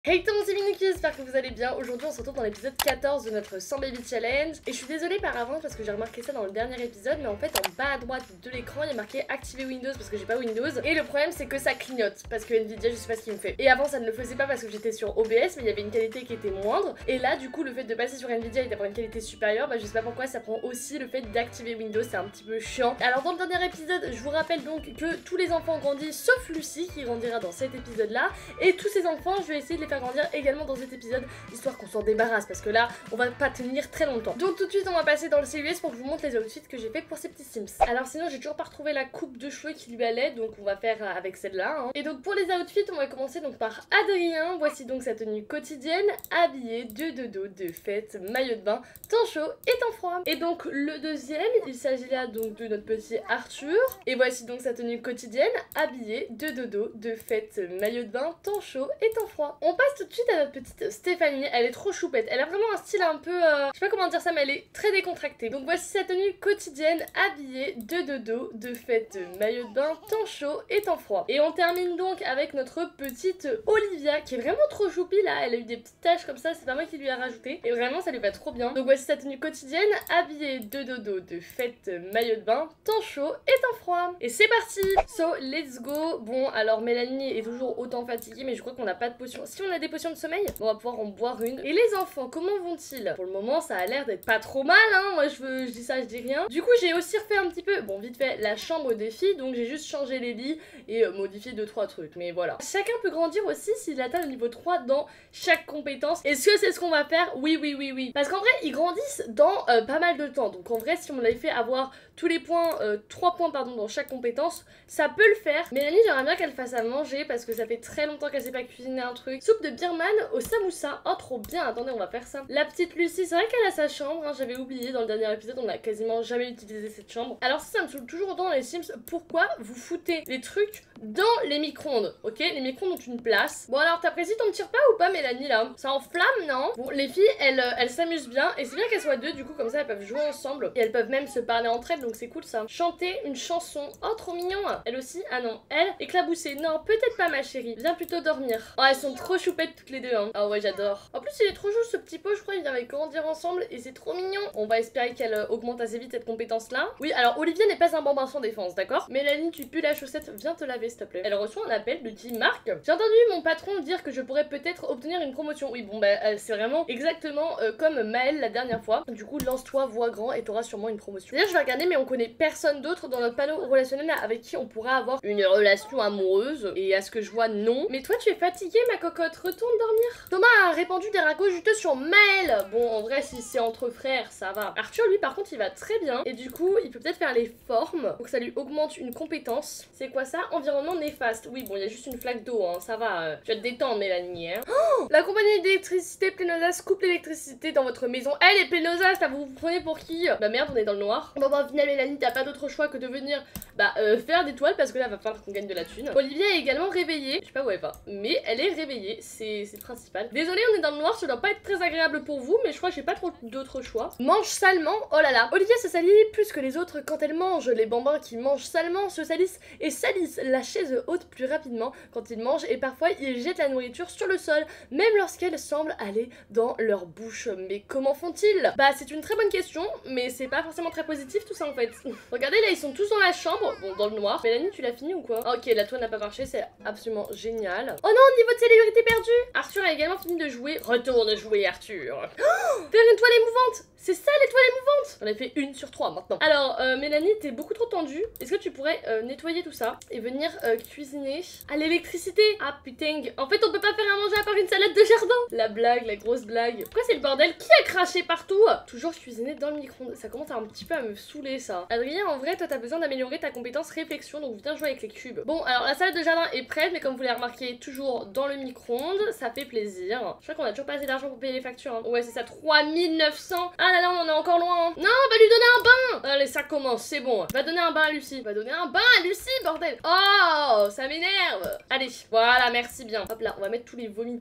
Hey tout le monde, c'est Miniki, j'espère que vous allez bien. Aujourd'hui on se retrouve dans l'épisode 14 de notre 100 baby challenge. Et je suis désolée par avance parce que j'ai remarqué ça dans le dernier épisode, mais en fait en bas à droite de l'écran il y a marqué activer Windows parce que j'ai pas Windows. Et le problème c'est que ça clignote parce que Nvidia je sais pas ce qu'il me fait. Et avant ça ne le faisait pas parce que j'étais sur OBS, mais il y avait une qualité qui était moindre. Et là du coup le fait de passer sur Nvidia et d'avoir une qualité supérieure, bah je sais pas pourquoi ça prend aussi le fait d'activer Windows, c'est un petit peu chiant. Alors dans le dernier épisode je vous rappelle donc que tous les enfants grandissent sauf Lucie qui grandira dans cet épisode là. Et tous ces enfants je vais essayer de les faire grandir également dans cet épisode, histoire qu'on s'en débarrasse parce que là on va pas tenir très longtemps. Donc tout de suite on va passer dans le CUS pour que je vous montre les outfits que j'ai fait pour ces petits Sims. Alors sinon j'ai toujours pas retrouvé la coupe de cheveux qui lui allait, donc on va faire avec celle-là hein. Et donc pour les outfits on va commencer donc par Adrien. Voici donc sa tenue quotidienne, habillé de dodo, de fête, maillot de bain, temps chaud et temps froid. Et donc le deuxième, il s'agit là donc de notre petit Arthur. Et voici donc sa tenue quotidienne, habillé de dodo, de fête, maillot de bain, temps chaud et temps froid. On passe tout de suite à notre petite Stéphanie, elle est trop choupette, elle a vraiment un style un peu, je sais pas comment dire ça, mais elle est très décontractée. Donc voici sa tenue quotidienne, habillée de dodo, de fête, maillot de bain, temps chaud et temps froid. Et on termine donc avec notre petite Olivia, qui est vraiment trop choupie là, elle a eu des petites taches comme ça, c'est pas moi qui lui a rajouté, et vraiment ça lui va trop bien. Donc voici sa tenue quotidienne, habillée de dodo, de fête, maillot de bain, temps chaud et temps froid. Et c'est parti. So let's go. Bon alors Mélanie est toujours autant fatiguée, mais je crois qu'on n'a pas de potion. Si on a des potions de sommeil, on va pouvoir en boire une. Et les enfants, comment vont-ils? Pour le moment, ça a l'air d'être pas trop mal, hein. Moi, je dis ça, je dis rien. Du coup, j'ai aussi refait un petit peu, bon, vite fait, la chambre des filles. Donc, j'ai juste changé les lits et modifié 2-3 trucs. Mais voilà. Chacun peut grandir aussi s'il atteint le niveau 3 dans chaque compétence. Est-ce que c'est ce qu'on va faire? Oui, oui, oui, oui. Parce qu'en vrai, ils grandissent dans pas mal de temps. Donc, en vrai, si on l'avait fait avoir tous les points, 3 points, pardon, dans chaque compétence, ça peut le faire. Mélanie, j'aimerais bien qu'elle fasse à manger parce que ça fait très longtemps qu'elle sait pas cuisiner un truc. Soupe de birman au samoussa. Oh, trop bien. Attendez, on va faire ça. La petite Lucie, c'est vrai qu'elle a sa chambre, hein, j'avais oublié dans le dernier épisode, on a quasiment jamais utilisé cette chambre. Alors ça me saoule toujours autant dans les Sims, pourquoi vous foutez les trucs dans les micro-ondes, ok? Les micro-ondes ont une place. Bon alors, t'apprécies ton petit repas ou pas, Mélanie, là? Ça enflamme, non? Bon, les filles, elles s'amusent bien, et c'est bien qu'elles soient deux, du coup, comme ça, elles peuvent jouer ensemble, et elles peuvent même se parler entre elles, donc c'est cool, ça. Chanter une chanson. Oh, trop mignon. Elle aussi? Ah non. Elle, éclabousser. Non, peut-être pas, ma chérie. Viens plutôt dormir. Oh, elles sont trop choupettes toutes les deux, hein. Ah ouais, j'adore. En plus, il est trop chou, ce petit pot, je crois, il vient avec grandir ensemble, et c'est trop mignon. On va espérer qu'elle augmente assez vite cette compétence-là. Oui, alors, Olivia n'est pas un bambin sans défense, d'accord? Mélanie, tu pues la chaussette, viens te laver, s'il te plaît. Elle reçoit un appel de qui Marc. J'ai entendu mon patron dire que je pourrais peut-être obtenir une promotion. Oui, bon, bah, c'est vraiment exactement comme Maëlle la dernière fois. Du coup, lance-toi, vois grand, et t'auras sûrement une promotion. D'ailleurs, je vais regarder, mais on connaît personne d'autre dans notre panneau relationnel avec qui on pourra avoir une relation amoureuse. Et à ce que je vois, non. Mais toi, tu es fatiguée, ma cocotte. Retourne dormir. Thomas a répandu des ragots juteux sur Maëlle. Bon, en vrai, si c'est entre frères, ça va. Arthur, lui, par contre, il va très bien. Et du coup, il peut peut-être faire les formes pour que ça lui augmente une compétence. C'est quoi ça? Environnement néfaste. Oui, bon, il y a juste une flaque d'eau, hein. Ça va. Tu vas te détendre, Mélanie, hein. Oh, la compagnie d'électricité Plénosas coupe l'électricité dans votre maison. Elle est Plénosas, là, vous vous prenez pour qui? Bah merde, on est dans le noir. Bon, bah, au final, Mélanie, t'as pas d'autre choix que de venir faire des toiles parce que là, va falloir qu'on gagne de la thune. Olivia est également réveillée. Je sais pas où elle va, mais elle est réveillée. C'est le principal. Désolée, on est dans le noir, ça doit pas être très agréable pour vous, mais je crois que j'ai pas trop d'autres choix. Mange salement. Oh là là. Olivia se salit plus que les autres quand elle mange. Les bambins qui mangent salement se salissent et salissent la chaise haute plus rapidement quand ils mangent et parfois ils jettent la nourriture sur le sol, même lorsqu'elle semble aller dans leur bouche. Mais comment font-ils? Bah c'est une très bonne question, mais c'est pas forcément très positif tout ça en fait. Regardez là, ils sont tous dans la chambre, bon dans le noir. Mélanie, tu l'as fini ou quoi? Ok, la toile n'a pas marché, c'est absolument génial. Oh non, niveau de célébrité perdu. Arthur a également fini de jouer. Retourne jouer, Arthur. Oh, faire une toile émouvante. C'est ça l'étoile émouvante. On a fait 1 sur 3 maintenant. Alors Mélanie, t'es beaucoup trop tendue. Est-ce que tu pourrais nettoyer tout ça et venir cuisiner? Ah, l'électricité. Ah putain. En fait on peut pas faire à manger à part une salade de jardin. La blague, la grosse blague. Pourquoi c'est le bordel? Qui a craché partout? Toujours cuisiner dans le micro-ondes. Ça commence un petit peu à me saouler ça. Adrien, en vrai toi t'as besoin d'améliorer ta compétence réflexion, donc viens jouer avec les cubes. Bon alors la salade de jardin est prête, mais comme vous l'avez remarqué, toujours dans le micro-ondes. Ça fait plaisir. Je crois qu'on a toujours pas assez d'argent pour payer les factures, hein. Ouais c'est ça, 3900. Ah là là, on en est encore loin, hein. Non, va lui donner un bain. Allez, ça commence, c'est bon. Va donner un bain à Lucie. Va donner un bain à Lucie, bordel. Oh, ça m'énerve. Allez, voilà, merci bien. Hop là, on va mettre tous les vomitos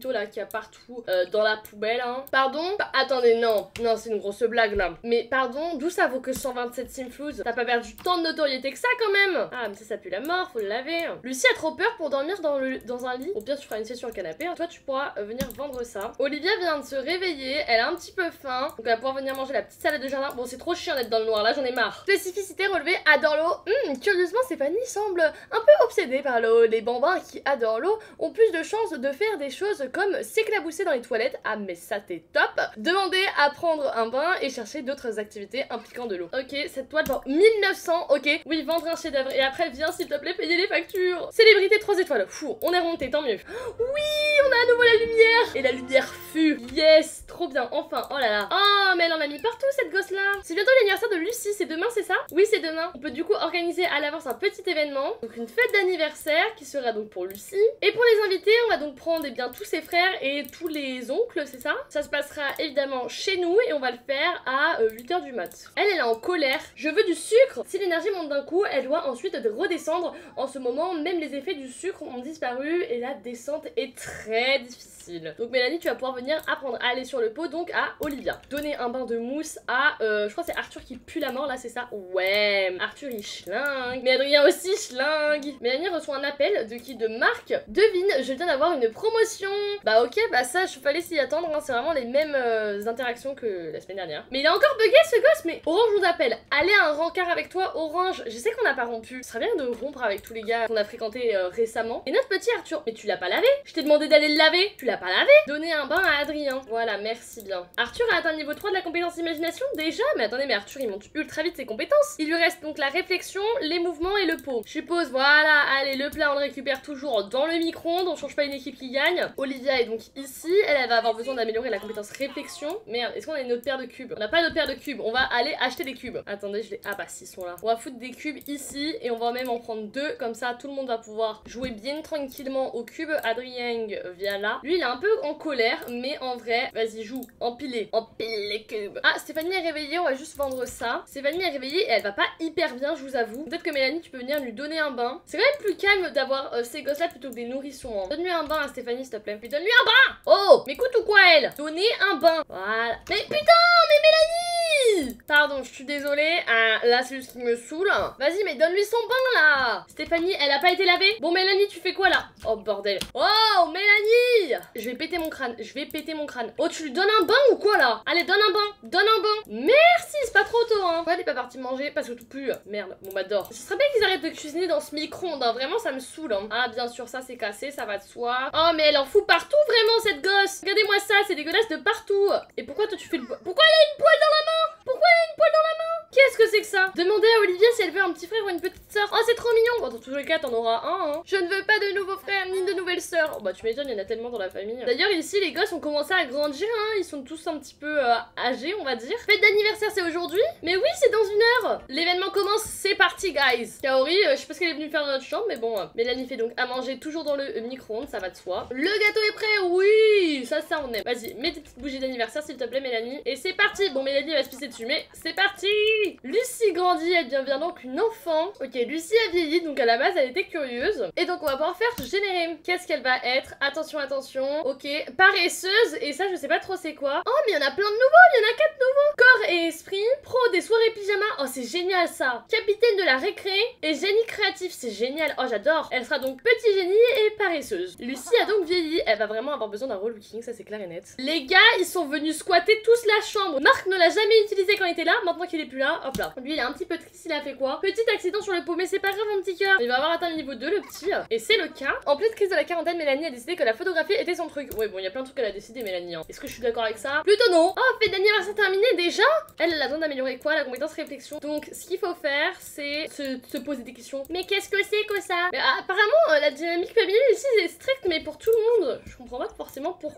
photos là qu'il y a partout dans la poubelle, hein. Pardon? Attendez, non, c'est une grosse blague là. Mais pardon, d'où ça vaut que 127 simflouz? T'as pas perdu tant de notoriété que ça quand même? Ah, mais ça pue la mort, faut le laver. Lucie a trop peur pour dormir dans un lit. Au pire, tu feras une sieste sur le canapé, hein. Toi, tu pourras venir vendre ça. Olivia vient de se réveiller, elle a un petit peu faim, donc elle va pouvoir venir manger la petite salade de jardin. Bon, c'est trop chiant d'être dans le noir, là, j'en ai marre. Spécificité relevée, adore l'eau. Curieusement, Stéphanie semble un peu obsédée par l'eau. Les bambins qui adorent l'eau ont plus de chances de faire des choses comme s'éclabousser dans les toilettes. Ah, mais ça, t'es top. Demander à prendre un bain et chercher d'autres activités impliquant de l'eau. Ok, cette toile pour 1900, ok. Oui, vendre un chef-d'œuvre. Et après, viens, s'il te plaît, payer les factures. Célébrité 3 étoiles. Fou, on est remonté, tant mieux. Oui, on a à nouveau la lumière. Et la lumière fut. Yes, trop bien, enfin, oh là là. Oh, mais elle en a mis partout, cette gosse-là. C'est bientôt l'anniversaire de Lucie, c'est demain, c'est ça? Oui, c'est demain. On peut du coup organiser à l'avance un petit événement. Donc une fête d'anniversaire qui sera donc pour Lucie. Et pour les invités, on va donc prendre eh bien, tous ses frères et tous les oncles, c'est ça? Ça se passera évidemment chez nous et on va le faire à 8h du mat. Elle est en colère. Je veux du sucre. Si l'énergie monte d'un coup, elle doit ensuite redescendre. En ce moment, même les effets du sucre ont disparu et la descente est très difficile. Donc Mélanie, tu vas pouvoir venir apprendre à aller sur le pot, donc à Olivia. Donner un bain de mousse à, je crois que c'est Arthur qui pue la mort là, c'est ça? Ouais, Arthur il schlingue, mais Adrien aussi schlingue. Mélanie reçoit un appel de qui? De Marc. Devine, je viens d'avoir une promotion. Bah ok, bah ça, je fallait s'y attendre, hein. C'est vraiment les mêmes interactions que la semaine dernière. Mais il a encore bugué ce gosse, mais Orange nous appelle. Allez à un rencard avec toi, Orange. Je sais qu'on n'a pas rompu. Ce serait bien de rompre avec tous les gars qu'on a fréquentés récemment. Et notre petit Arthur, mais tu l'as pas lavé? Je t'ai demandé d'aller le laver. Tu l'as pas lavé? Donner un bain à Adrien. Voilà, merci bien. Arthur a atteint le niveau 3 de la compétence imagination déjà? Mais attendez, mais Arthur il monte ultra vite ses compétences. Il lui reste donc la réflexion, les mouvements et le pot. Je suppose, voilà, allez, le plat on le récupère toujours dans le micro-ondes, on change pas une équipe qui gagne. Olivia est donc ici, elle va avoir besoin d'améliorer la compétence réflexion. Merde, est-ce qu'on a une autre paire de cubes? On n'a pas une autre paire de cubes, on va aller acheter des cubes. Attendez, je les... Ah bah si, ils sont là. On va foutre des cubes ici et on va même en prendre 2, comme ça tout le monde va pouvoir jouer bien tranquillement au cube. Adrien vient là. Lui il est un peu en colère, mais en vrai, vas-y joue, empile les cubes. Ah, Stéphanie est réveillée, on va juste vendre ça. Stéphanie est réveillée et elle va pas hyper bien, je vous avoue. Peut-être que Mélanie, tu peux venir lui donner un bain. C'est quand même plus calme d'avoir ces gosses là plutôt que des nourrissons, hein. Donne-lui un bain à Stéphanie s'il te plaît. Puis donne-lui un bain. Oh, m'écoute ou quoi elle? Donner un bain. Voilà. Mais putain, mais Mélanie! Pardon, je suis désolée. Ah, là c'est juste qui me saoule. Vas-y, mais donne-lui son bain là. Stéphanie, elle a pas été lavée? Bon Mélanie, tu fais quoi là? Oh bordel. Oh Mélanie! Je vais péter mon crâne, je vais péter mon crâne. Oh, tu lui donnes un bain ou quoi là? Allez, donne un bain, donne un bain. Merci, c'est pas trop tôt, hein. Pourquoi elle est pas partie manger? Parce que tout pue. Merde, bon bah dors. Ce serait bien qu'ils arrêtent de cuisiner dans ce micro-ondes, hein. Vraiment, ça me saoule, hein. Ah, bien sûr, ça c'est cassé, ça va de soi. Oh, mais elle en fout partout, vraiment, cette gosse. Regardez-moi ça, c'est dégueulasse de partout. Et pourquoi toi tu fais le... Pourquoi elle a une poêle dans la main? Pourquoi elle a une poêle dans la main? Qu'est-ce que c'est que ça? Demandez à Olivia si elle veut un petit frère ou une petite sœur. Oh, c'est trop mignon. Bon, dans tous les cas, t'en auras un, hein. Je ne veux pas de nouveaux frères ni de nouvelles sœurs. Oh, bah, tu m'étonnes, il y en a tellement dans la famille. D'ailleurs, ici, les gosses ont commencé à grandir, hein. Ils sont tous un petit peu âgés, on va dire. Fête d'anniversaire, c'est aujourd'hui? Mais oui, c'est dans 1 heure. L'événement commence, c'est parti, guys. Kaori, je sais pas ce qu'elle est venue faire dans notre chambre, mais bon. Mélanie fait donc à manger toujours dans le micro-ondes, ça va de soi. Le gâteau est prêt, oui. Ça, on aime. Vas-y, mets tes petites bougies d'anniversaire, s'il te plaît, Mélanie. Et c'est parti. Bon, Mélanie va se pisser dessus, mais c'est parti. Lucie grandit, elle devient donc une enfant. Ok, Lucie a vieilli, donc à la base, elle était curieuse. Et donc, on va pouvoir faire générer. Qu'est-ce qu'elle va être? Attention, attention. Ok, paresseuse. Et ça, je sais pas trop c'est quoi. Oh, mais il y en a plein de nouveaux. Il y en a 4 nouveaux. Corps et esprit. Pro des soirées pyjama. Oh, c'est génial ça. Capitaine de la récré. Et génie créatif. C'est génial. Oh, j'adore. Elle sera donc petit génie et paresseuse. Lucie a donc vieilli. Elle va vraiment avoir besoin d'un relooking. Ça, c'est clair et net. Les gars, ils sont venus squatter tous la chambre. Marc ne l'a jamais utilisé quand il était là. Maintenant qu'il est plus là, hop là. Lui, il est un petit peu triste. Il a fait quoi? Petit accident sur le pot. Mais c'est pas grave, mon petit cœur. Il va avoir atteint le niveau 2, le petit. Et c'est le cas. En pleine crise de la quarantaine, Mélanie a décidé que la photographie était son truc. Ouais, bon, il y a plein de trucs qu'elle a décidé, Mélanie, hein. Est-ce que je suis d'accord avec ça? Plutôt non. Oh, fête d'anniversaire terminée déjà? Elle a besoin d'améliorer quoi? La compétence réflexion. Donc, ce qu'il faut faire, c'est se poser des questions. Mais qu'est-ce que c'est que ça? Mais, apparemment, la dynamique familiale ici, c'est stricte, mais pour tout le monde. Je comprends pas forcément pourquoi.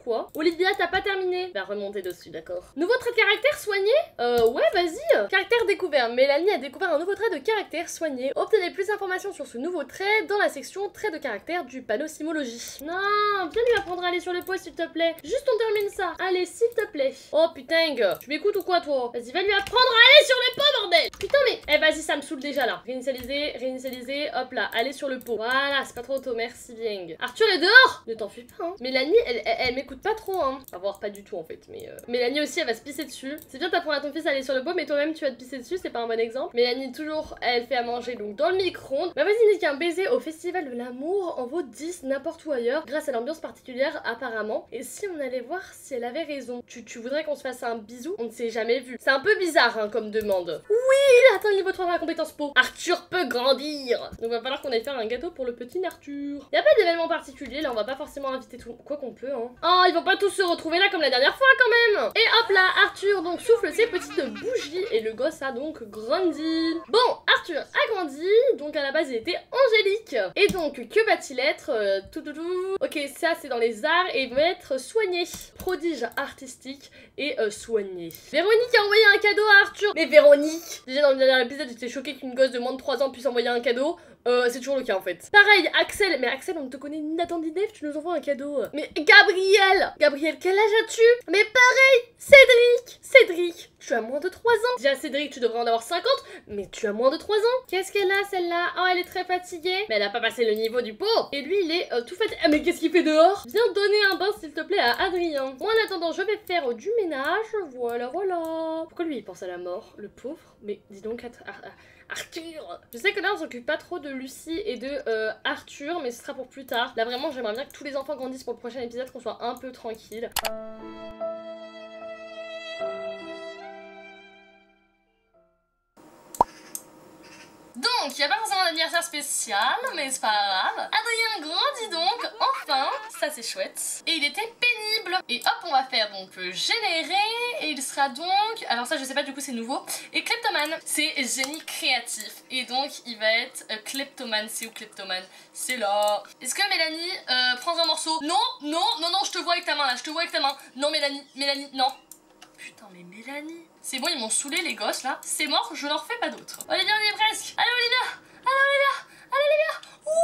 Olivia, t'as pas terminé? Bah remonter dessus, d'accord. Nouveau trait de caractère soigné? Ouais, vas-y. Caractère découvert. Mélanie a découvert un nouveau trait de caractère soigné. Obtenez plus d'informations sur ce nouveau trait dans la section trait de caractère du panneau Simologie. Non, viens lui apprendre à aller sur le pot s'il te plaît. Juste on termine ça. Allez, s'il te plaît. Oh putain, tu m'écoutes ou quoi toi? Vas-y, va lui apprendre à aller sur le pot, bordel. Putain mais... Eh vas-y, ça me saoule déjà là. Réinitialiser, hop là, aller sur le pot. Voilà, c'est pas trop tôt, merci bien. Arthur est dehors. Ne t'en fuis pas, hein. Mélanie, elle m'écoute pas trop, hein. À voir, pas du tout en fait, mais... Mélanie aussi, elle va se pisser dessus. C'est bien d'apprendre à ton fils à aller sur le pot, mais toi-même tu vas te pisser dessus, c'est pas un bon exemple. Mélanie, toujours, elle fait à manger donc dans le micro-ondes. Bah vas-y, nique un baiser au festival de l'amour en vaut 10 n'importe où ailleurs, grâce à l'ambiance particulière apparemment. Et si on allait voir si elle avait raison? Tu voudrais qu'on se fasse un bisou? On ne s'est jamais vu. C'est un peu bizarre, hein, comme demande. Oui, il atteint le niveau 3 dans la compétence peau. Arthur peut grandir. Donc va falloir qu'on aille faire un gâteau pour le petit Arthur. Y a pas d'événement particulier, là on va pas forcément inviter tout... Quoi qu'on peut, hein. Oh, ils vont pas tous se retrouver là comme la dernière fois quand même. Et hop là, Arthur donc souffle ses petites bougies et le gosse a donc grandi. Bon, Arthur a grandi, donc à la base il était angélique. Et donc, que va-t-il être? Ok, ça c'est dans les arts et il va être soigné. Prodige artistique et soigné. Véronique a envoyé un cadeau à Arthur. Mais Véronique! Déjà dans le dernier épisode, j'étais choquée qu'une gosse de moins de 3 ans puisse envoyer un cadeau. C'est toujours le cas en fait. Pareil, Axel, mais Axel, on ne te connaît ni Nathan ni Dave, tu nous envoies un cadeau. Mais Gabriel! Gabriel, quel âge as-tu? Mais pareil, Cédric, tu as moins de 3 ans. Déjà Cédric, tu devrais en avoir 50, mais tu as moins de 3 ans. Qu'est-ce qu'elle a celle-là? Oh, elle est très fatiguée. Mais elle a pas passé le niveau du pot. Et lui, il est tout fatigué. Ah, mais qu'est-ce qu'il fait dehors? Viens donner un bain s'il te plaît à Adrien. Moi en attendant, je vais faire du ménage. Voilà. Pourquoi lui il pense à la mort, le pauvre? Mais dis donc, Arthur! Je sais que là on s'occupe pas trop de Lucie et de Arthur, mais ce sera pour plus tard. Là vraiment j'aimerais bien que tous les enfants grandissent pour le prochain épisode, qu'on soit un peu tranquille. Donc, il n'y a pas forcément d'anniversaire spécial, mais c'est pas grave. Adrien grandit donc, enfin, ça c'est chouette. Et il était pénible. Et hop, on va faire donc générer, et il sera donc, alors ça je sais pas, du coup c'est nouveau, et kleptomane, c'est génie créatif. Et donc il va être kleptomane. C'est où kleptomane? C'est là. Est-ce que Mélanie prendra un morceau? Non, je te vois avec ta main là, Non Mélanie, non. Putain mais Mélanie. C'est bon, ils m'ont saoulé les gosses là. C'est mort, je n'en refais pas d'autres. Olivia, on y est presque. Allez Olivia.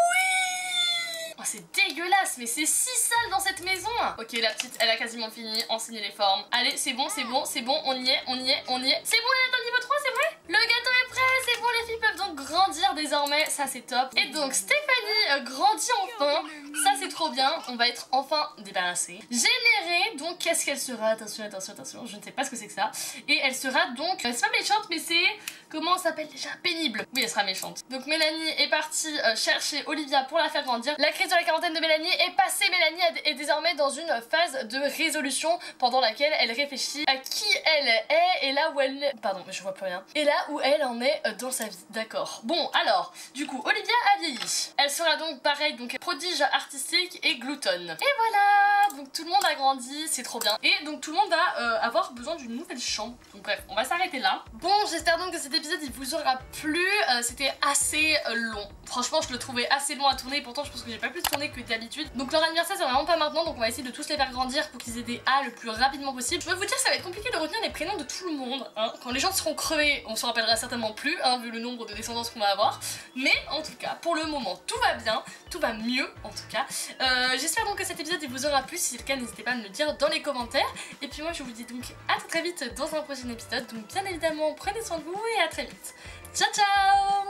Oui. Oh, c'est dégueulasse, mais c'est si sale dans cette maison. Ok, la petite, elle a quasiment fini. Enseigner les formes. Allez, c'est bon, on y est. C'est bon, elle est dans le niveau 3, c'est vrai? Le gâteau est prêt, c'est bon, les filles peuvent donc grandir désormais. Ça, c'est top. Et donc, Stéphanie grandit enfin. Ça, c'est trop bien. On va être enfin débarrassé. Générer, donc, qu'est-ce qu'elle sera? Attention. Je ne sais pas ce que c'est que ça. Et elle sera donc, c'est pas méchante, mais c'est, comment ça s'appelle déjà? Pénible. Oui, elle sera méchante. Donc, Mélanie est partie chercher Olivia pour la faire grandir. La crise de la quarantaine de Mélanie est passée. Mélanie est désormais dans une phase de résolution pendant laquelle elle réfléchit à qui elle est et là où elle... Pardon, mais je vois plus rien. Et là où elle en est dans sa vie. D'accord. Bon, alors, du coup, Olivia a vieilli. Elle sera donc pareil, donc prodige artistique et gloutonne. Et voilà. Donc tout le monde a grandi, c'est trop bien. Et donc tout le monde va avoir besoin d'une nouvelle chambre. Donc bref, on va s'arrêter là. Bon, j'espère donc que cet épisode il vous aura plu. C'était assez long. Franchement, je le trouvais assez long à tourner. Pourtant, je pense que j'ai pas plus tourné que d'habitude. Donc leur anniversaire, c'est vraiment pas maintenant. Donc on va essayer de tous les faire grandir pour qu'ils aient des A le plus rapidement possible. Je peux vous dire, ça va être compliqué de retenir les prénoms de tout le monde. Hein. Quand les gens seront crevés, on se rappellera certainement plus, hein, vu le nombre de descendances qu'on va avoir. Mais en tout cas, pour le moment, tout va bien. Tout va mieux, en tout cas. J'espère donc que cet épisode il vous aura plu. Si c'est le cas, n'hésitez pas à me le dire dans les commentaires. Et puis moi, je vous dis donc à très vite dans un prochain épisode. Donc bien évidemment, prenez soin de vous et à très vite. Ciao ciao.